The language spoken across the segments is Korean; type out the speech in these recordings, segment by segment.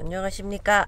안녕하십니까.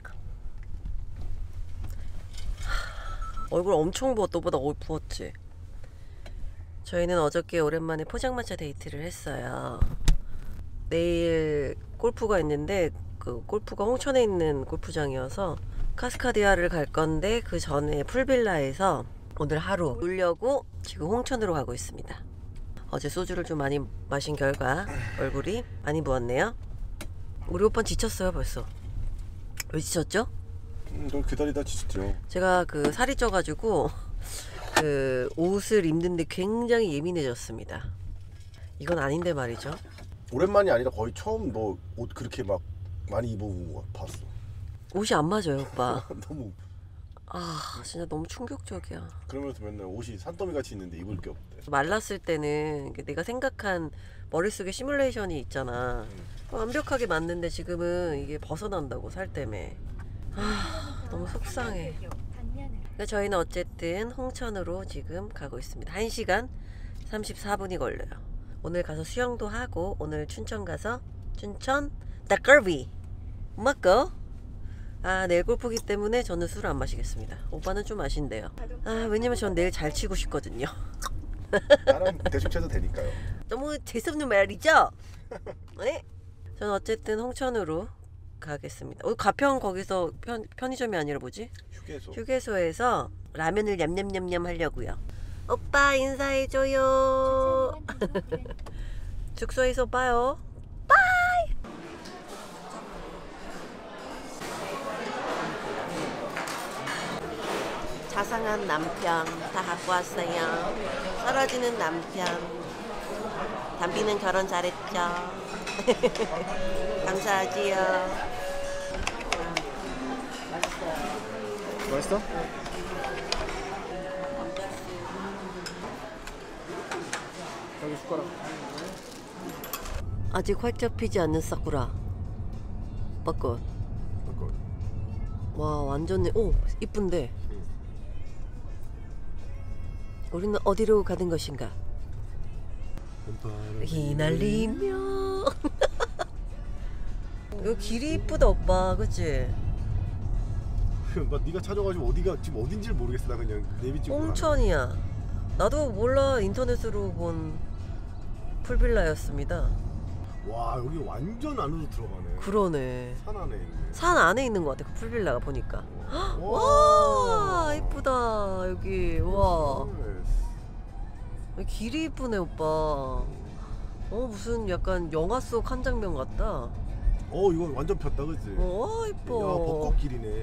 얼굴 엄청 부었, 너보다 부었지. 저희는 어저께 오랜만에 포장마차 데이트를 했어요. 내일 골프가 있는데 그 골프가 홍천에 있는 골프장이어서 카스카디아를 갈 건데 그 전에 풀빌라에서 오늘 하루 놀려고 지금 홍천으로 가고 있습니다. 어제 소주를 좀 많이 마신 결과 얼굴이 많이 부었네요. 우리 오빠는 지쳤어요 벌써. 왜 지쳤죠? 너 기다리다 지쳤죠. 제가 그 살이 쪄가지고 그 옷을 입는데 굉장히 예민해졌습니다. 이건 아닌데 말이죠. 오랜만이 아니라 거의 처음 너 옷 그렇게 막 많이 입어본 거 봤어. 옷이 안 맞아요 오빠. 너무 진짜 너무 충격적이야. 그러면서 맨날 옷이 산더미 같이 있는데 입을 게 없대. 말랐을 때는 내가 생각한 머릿속에 시뮬레이션이 있잖아. 완벽하게 맞는데 지금은 이게 벗어난다고 살 때문에. 너무 속상해. 그러니까 저희는 어쨌든 홍천으로 지금 가고 있습니다. 1시간 34분이 걸려요. 오늘 가서 수영도 하고 오늘 춘천 가서 춘천 닭갈비 먹고 내일 골프기 때문에 저는 술을 안 마시겠습니다. 오빠는 좀 마신대요. 왜냐면 전 내일 잘 치고 싶거든요. 나랑 대충 쳐도 되니까요. 너무 재수없는 말이죠? 네? 저는 어쨌든 홍천으로 가겠습니다. 가평 거기서 편의점이 아니라 뭐지? 휴게소에서 라면을 냠냠냠냠 하려고요. 오빠 인사해줘요. 숙소에서 봐요. 바이. 자상한 남편 다 갖고 왔어요. 떨어지는 남편. 담비는 결혼 잘했죠. 감사하지요. 맛있어? 여기 숟가락. 아직 활짝 피지 않는 사쿠라 벚꽃. 와 완전 이쁜데. 우리는 어디로 가는 것인가? 휘날리며. 이거 길이 이쁘다 오빠, 그치? 나 네가 찾아가지고 어디가 지금 어딘지를 모르겠어. 나 그냥 내비 찍고. 홍천이야. 나도 몰라. 인터넷으로 본 풀빌라였습니다. 와 여기 완전 안으로 들어가네. 그러네. 산 안에 있네. 산 안에 있는 것 같아. 그 풀빌라가 보니까. 와 이쁘다 여기. 와 길이 이쁘네 오빠. 무슨 약간 영화 속 한 장면 같다. 이거 완전 폈다 그치? 와 이뻐. 야 벚꽃길이네.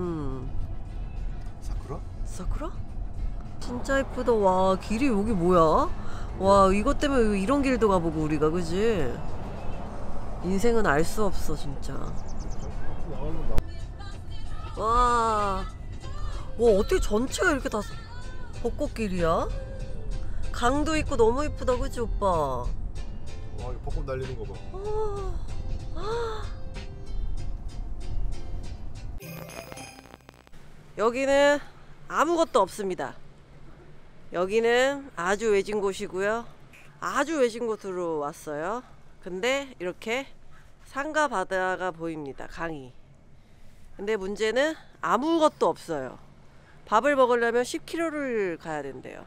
사쿠라? 사쿠라? 진짜 이쁘다. 와 길이 여기 뭐야? 와 이것 때문에 이런 길도 가보고 우리가 그지? 인생은 알 수 없어 진짜. 와 어떻게 전체가 이렇게 다 벚꽃길이야? 강도 있고 너무 이쁘다 그치 오빠? 와 이거 벚꽃 날리는 거 봐. 여기는 아무것도 없습니다. 여기는 아주 외진 곳이고요. 아주 외진 곳으로 왔어요. 근데 이렇게 산과 바다가 보입니다. 강이. 근데 문제는 아무것도 없어요. 밥을 먹으려면 10km를 가야 된대요.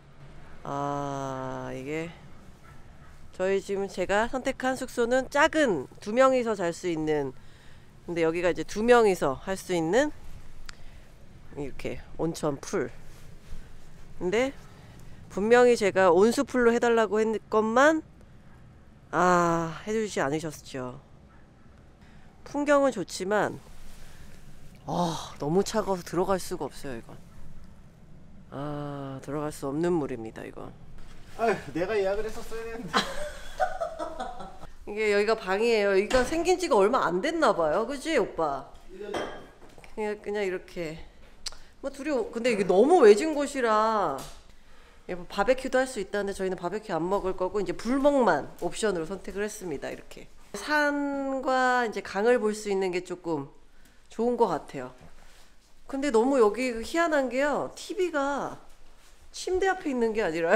이게 저희 지금 제가 선택한 숙소는 작은 2명이서 잘 수 있는, 근데 여기가 이제 2명이서 할 수 있는 이렇게 온천 풀. 근데 분명히 제가 온수풀로 해달라고 했건만 해주지 않으셨죠. 풍경은 좋지만 너무 차가워서 들어갈 수가 없어요 이건. 들어갈 수 없는 물입니다 이건. 내가 예약을 했었어야 되는데. 이게 여기가 방이에요. 여기가 생긴 지가 얼마 안 됐나 봐요. 그치 오빠? 그냥 이렇게 뭐 근데 이게 너무 외진 곳이라 뭐 바베큐도 할 수 있다는데 저희는 바베큐 안 먹을 거고 이제 불멍만 옵션으로 선택을 했습니다. 이렇게 산과 이제 강을 볼 수 있는 게 조금 좋은 것 같아요. 근데 너무 여기 희한한 게요, TV가 침대 앞에 있는 게 아니라요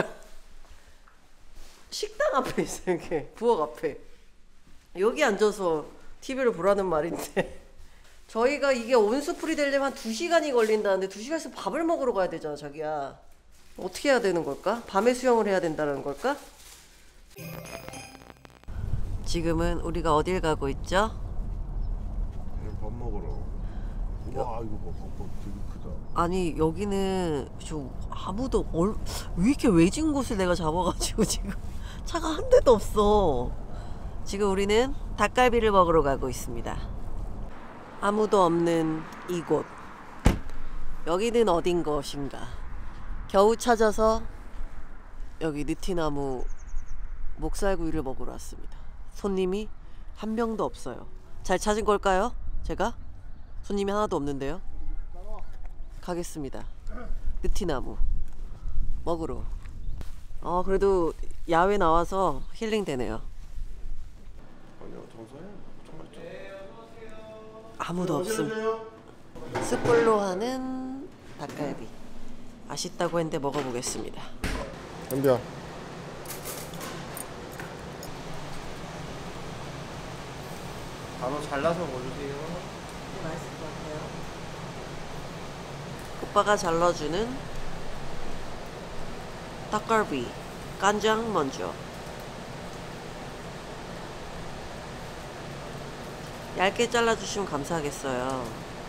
식당 앞에 있어요. 이렇게 부엌 앞에. 여기 앉아서 TV를 보라는 말인데 저희가 이게 온수풀이 되려면 한 2시간이 걸린다는데 2시간 있으면 밥을 먹으러 가야 되잖아 자기야. 어떻게 해야 되는 걸까? 밤에 수영을 해야 된다는 걸까? 지금은 우리가 어딜 가고 있죠? 그냥 밥 먹으러. 와 이거 봐, 되게 크다. 아니 여기는 아무도 왜 이렇게 외진 곳을 내가 잡아가지고 지금 차가 한 대도 없어. 지금 우리는 닭갈비를 먹으러 가고 있습니다. 아무도 없는 이곳. 여기는 어딘 것인가. 겨우 찾아서 여기 느티나무 목살구이를 먹으러 왔습니다. 손님이 한 명도 없어요. 잘 찾은 걸까요? 제가? 손님이 하나도 없는데요. 가겠습니다. 느티나무 먹으러. 그래도 야외 나와서 힐링 되네요. 아니야 정서야. 아무도 없음. 숯불로 하는 닭갈비. 맛있다고 했는데 먹어보겠습니다. 현비야. 바로 잘라서 먹으세요. 맛있을 것 같아요. 오빠가 잘라주는 닭갈비 간장 먼저. 얇게 잘라주시면 감사하겠어요.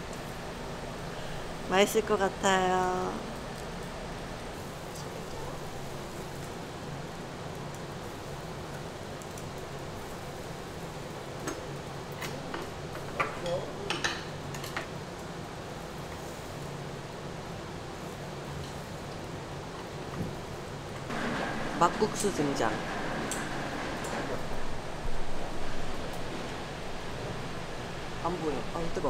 맛있을 것 같아요. 막국수 등장. 안 보여. 뜨거워.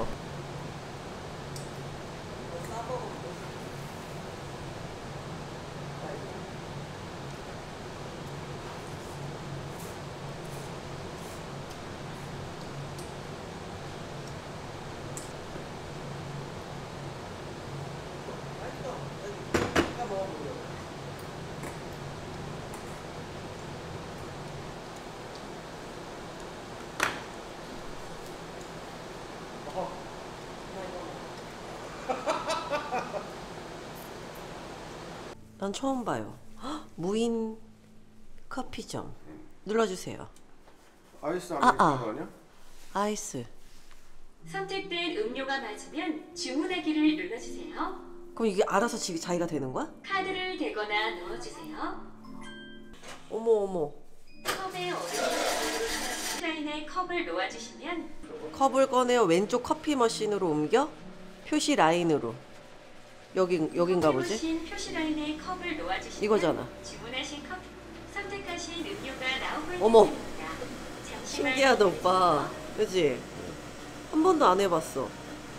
난 처음 봐요. 헉, 무인 커피점. 눌러주세요. 아이스 아. 아메리카노 아니야? 아이스. 선택된 음료가 맞으면 주문하기를 눌러주세요. 그럼 이게 알아서 자기가 되는 거야? 카드를 대거나 넣어주세요. 어머. 컵에 얼음을 트레인에 컵을 놓아주시면 컵을 꺼내어 왼쪽 커피 머신으로 옮겨 표시 라인으로. 여긴가 보지? 머신 표시 라인에 컵을 놓아주시면 이거잖아. 주문하신 커피 선택하신 음료가 나오고 어머. 있습니다. 잠시만 신기하다 오빠. 그치? 한 번도 안 해봤어.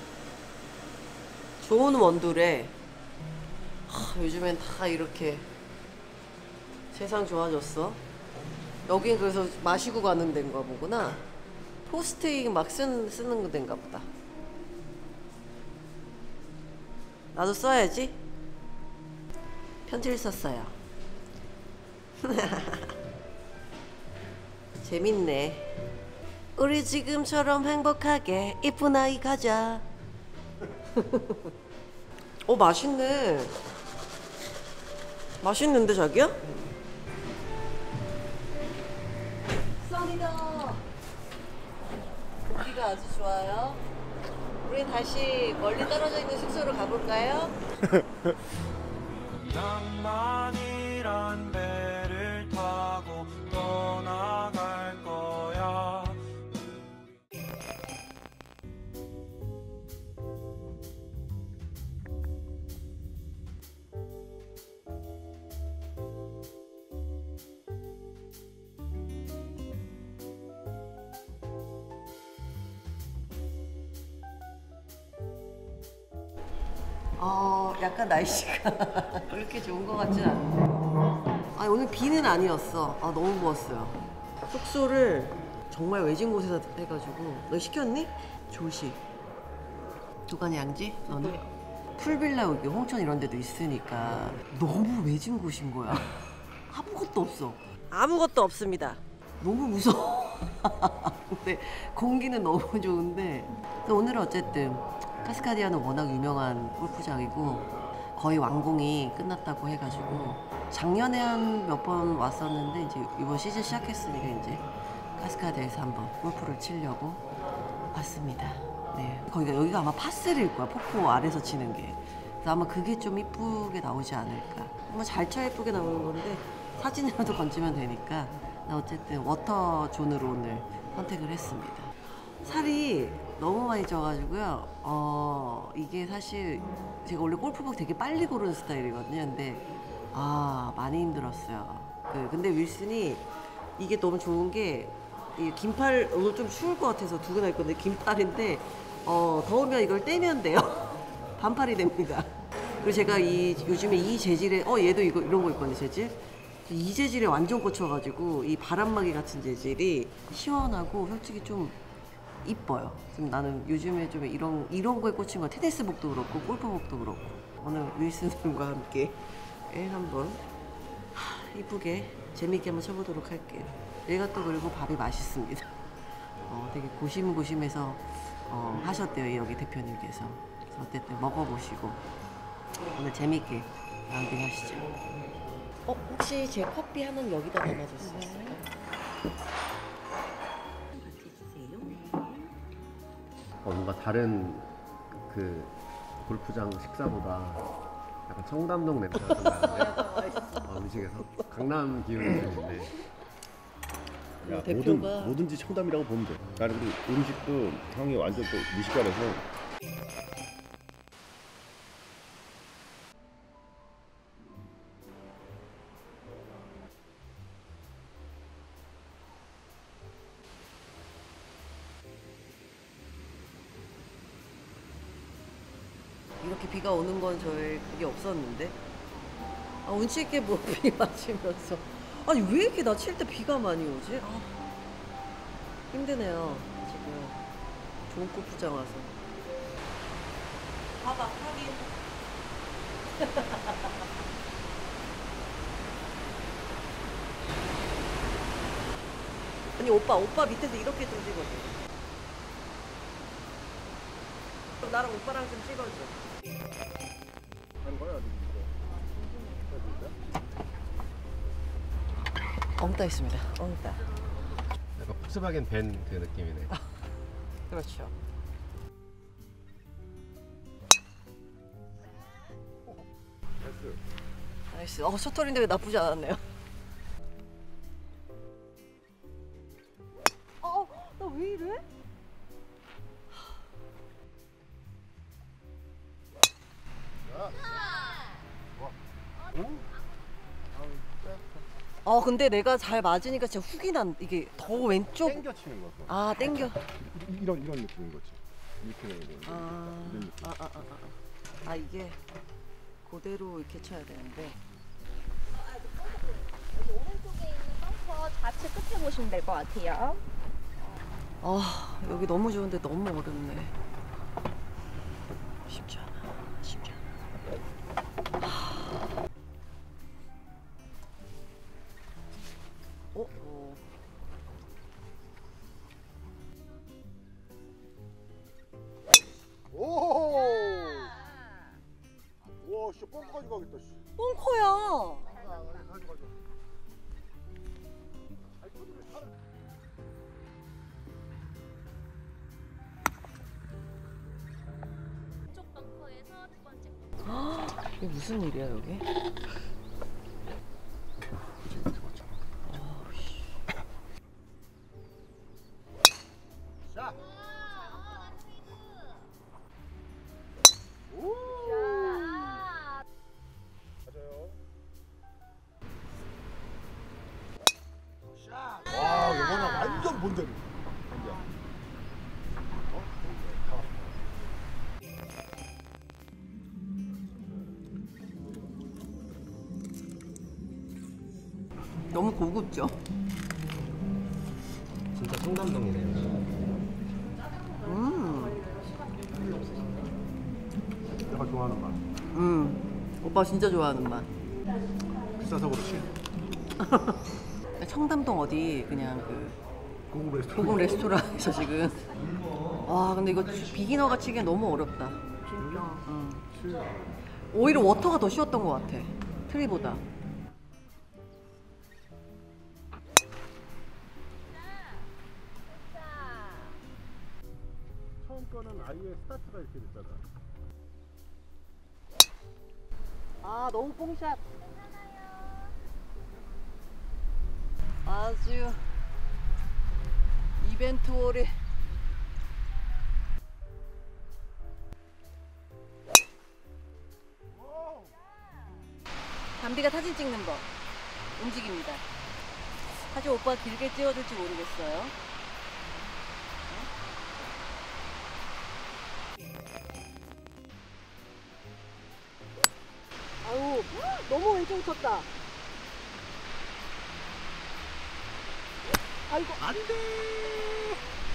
좋은 원두래. 요즘엔 다 이렇게 세상 좋아졌어. 여긴 그래서 마시고 가는 데인가 보구나. 포스트잇 막 쓰는 데인가 보다. 나도 써야지. 편지를 썼어요. 재밌네. 우리 지금처럼 행복하게 이쁜 아이 가자. 맛있네. 맛있는데 자기야? 써니다. 고기가 아주 좋아요. 우리 다시 멀리 떨어져 있는 숙소로 가볼까요? 낭만이란 배를 타고 떠나갈 거야. 약간 날씨가 그렇게 좋은 것 같진 않은데. 아니 오늘 비는 아니었어. 너무 부었어요. 숙소를 정말 외진 곳에서 해가지고. 너 시켰니? 조식. 두간 양지? 너는? 풀빌라 여기 홍천 이런 데도 있으니까 너무 외진 곳인 거야. 아무것도 없어. 아무것도 없습니다. 너무 무서워. 근데 공기는 너무 좋은데 그래서 오늘은 어쨌든 카스카디아는 워낙 유명한 골프장이고 거의 완공이 끝났다고 해가지고 작년에 한 몇 번 왔었는데 이제 이번 시즌 시작했으니까 이제 카스카디아에서 한번 골프를 치려고 왔습니다. 네, 거기가 여기가 아마 파3일 거야. 폭포 아래서 치는 게. 그래서 아마 그게 좀 이쁘게 나오지 않을까. 뭐 잘 쳐 예쁘게 나오는 건데 사진이라도 건지면 되니까 나 어쨌든 워터 존으로 오늘 선택을 했습니다. 살이 너무 많이 쪄가지고요. 이게 사실 제가 원래 골프복 되게 빨리 고르는 스타일이거든요. 근데 많이 힘들었어요. 근데 윌슨이 이게 너무 좋은 게 이 긴팔 오늘 좀 추울 것 같아서 두 개나 입건데 긴팔인데 더우면 이걸 떼면 돼요. 반팔이 됩니다. 그리고 제가 요즘에 이 재질의 얘도 이런 거 있거든요. 재질 이 재질에 완전 꽂혀가지고 이 바람막이 같은 재질이 시원하고 솔직히 좀 이뻐요. 지금 나는 요즘에 좀 이런 거에 꽂힌 거 테니스복도 그렇고 골프복도 그렇고 오늘 윌슨과 함께 한번 이쁘게 재미있게 한번 쳐보도록 할게요. 얘가 또 그리고 밥이 맛있습니다. 되게 고심고심해서 하셨대요. 여기 대표님께서. 그래서 어쨌든 먹어보시고 오늘 재미있게 라운딩 하시죠. 혹시 제 커피 하나는 여기다 담아줄 수 있을까요? 같이 주세요. 뭔가 다른 그 골프장 식사보다 약간 청담동 냄새가 좀 나는데 음식에서 강남 기운이 좀 있네. 야, 대표가 뭐든지 청담이라고 보면 돼. 나는 그리고 음식도 형이 완전 또 미식가라서 이렇게 비가 오는 건 저의 그게 없었는데 운치 있게 뭐 비 맞으면서 아니 왜 이렇게 나 칠 때 비가 많이 오지? 힘드네요 지금 좋은 골프장 와서 봐봐 하긴 아니 오빠 밑에서 이렇게 좀 찍어줘 그럼 나랑 오빠랑 좀 찍어줘 엉따 있습니다. 엉따. 약간 폭스바겐 벤 그 느낌이네. 그렇죠. 나이스. 셔틀인데 왜 나쁘지 않았네요. 나 왜 이래? 근데 내가 잘 맞으니까 진짜 훅이 이게 더 왼쪽. 땡겨 치는 거. 땡겨. 이런 느낌인 거지. 이렇게 되는 거. 이런 느낌. 이게 그대로 이렇게 쳐야 되는데. 여기 오른쪽에 있는 벙커 좌측 끝에 보시면 될 것 같아요. 여기 너무 좋은데 너무 어렵네. 쉽지 않아. 쉽지 않아. 오! 와, 씨, 뻥까지 가겠다, 씨. 뻥커야. 왼쪽 벙커에서 두 번째. 이게 무슨 일이야 여기? 자. 맞아요. 와, 이거는 완전 본대로. 너무 고급져. 진짜 청담동이네요. 내가 좋아하는 맛. 오빠 진짜 좋아하는 맛. 비싸서 그렇지. 청담동 어디 그냥 고급 레스토랑. 고급 레스토랑에서 지금. 와 근데 이거 비기너가 치기엔 너무 어렵다. 진짜. 오히려 워터가 더 쉬웠던 것 같아. 트리보다. 처음 거는 아예 스타트가 이렇게 됐잖아. 아 너무 뽕샷. 아주 이벤트홀이. 담비가 사진 찍는 법 움직입니다. 사실 오빠 길게 찍어줄지 모르겠어요. 아유 너무 왼쪽 쳤다. 아이고 안돼.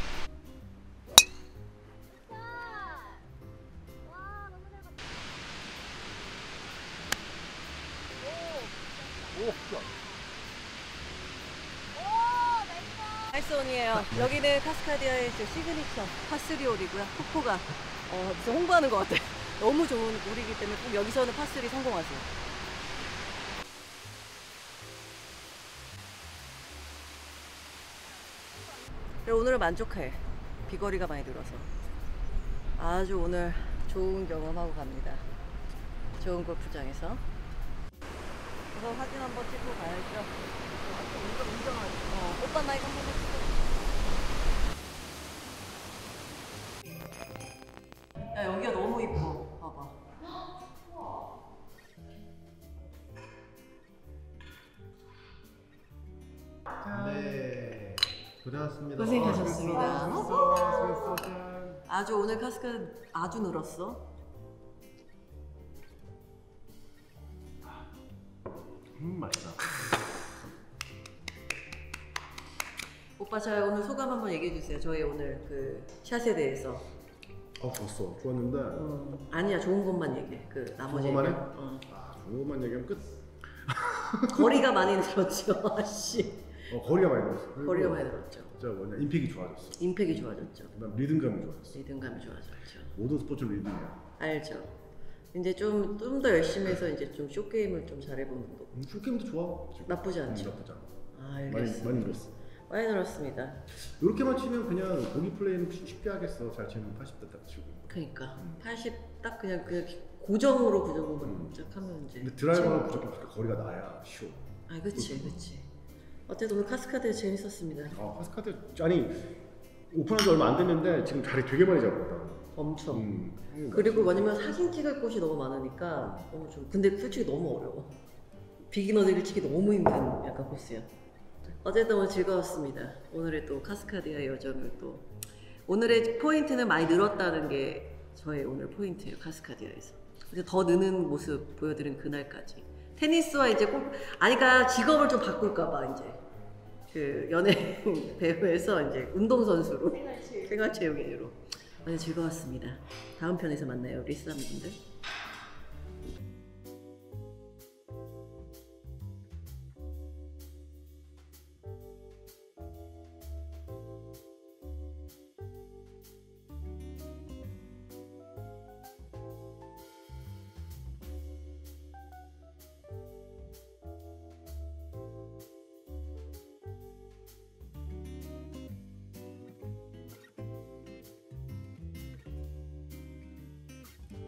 오, 굿. 나이스온이에요. 여기는 카스카디아의 시그니처 파3 홀이고요. 폭포가 진짜 홍보하는 것 같아요. 너무 좋은 홀이기 때문에 꼭 여기서는 파3 성공하세요. 그래, 오늘은 만족해. 비거리가 많이 늘어서 아주 오늘 좋은 경험하고 갑니다. 좋은 골프장에서. 그래서 사진 한번 찍고 가야죠. 오빠 나 이거 한번 찍어. 야 여기가 너무 이뻐. 봐봐. 네. 고생하셨습니다. 고생하셨습니다. 수고했어. 짠. 아주 오늘 카스카 아주 늘었어. 맛있다. 오빠 자 오늘 소감 한번 얘기해 주세요. 저희 오늘 그 샷에 대해서. 좋았어. 좋았는데. 아니야 좋은 것만 얘기해. 그 나머지. 좋은 것만 해? 어. 좋은 것만 얘기하면 끝. 거리가 많이 늘었죠. 아씨. 거리가 많이 늘었어. 그리고 거리가 많이 늘었죠. 진짜 뭐냐 임팩이 좋아졌어. 임팩이 좋아졌죠. 그다음 리듬감이 좋아졌어. 리듬감이 좋아졌죠. 모든 스포츠 리듬이야. 알죠. 이제 좀 더 열심히 해서 이제 좀 쇼게임을 좀 잘해보는 거. 쇼게임도 좋아. 지금. 나쁘지 않죠. 나쁘지 않아. 아 알겠습니다. 많이 늘었어. 많이 늘었습니다. 이렇게만 치면 그냥 보기 플레이는 쉽게 하겠어. 잘 치면 80대 딱 치고. 그러니까 80 딱 그냥 그 고정으로 시작하면 이제. 근데 드라이버는 무조건 거리가 나야 쉬워. 아 그치. 어쨌든 오늘 카스카드 재밌었습니다. 파스카드 아니 오픈한 지 얼마 안 됐는데 지금 자리 되게 많이 잡았다. 엄청. 그리고 뭐냐면 사진 찍을 곳이 너무 많으니까 너무 좀. 근데 솔직히 너무 어려워. 비기너들이 치기 너무 힘든 약간 코스야. 어쨌든 오늘 즐거웠습니다. 오늘의 또 카스카디아 여정을 또 오늘의 포인트는 많이 늘었다는 게 저의 오늘 포인트예요. 카스카디아에서 이제 더 느는 모습 보여드린 그날까지 테니스와 이제 꼭 아니까 직업을 좀 바꿀까봐 이제 그 연예인 배우에서 이제 운동선수로 생활체육인으로 오늘 즐거웠습니다. 다음 편에서 만나요 우리 쓰담분들.